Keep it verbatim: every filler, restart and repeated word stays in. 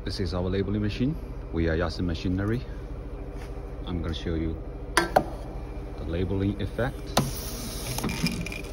This is our labeling machine. We are Yason Machinery. I'm going to show you the labeling effect.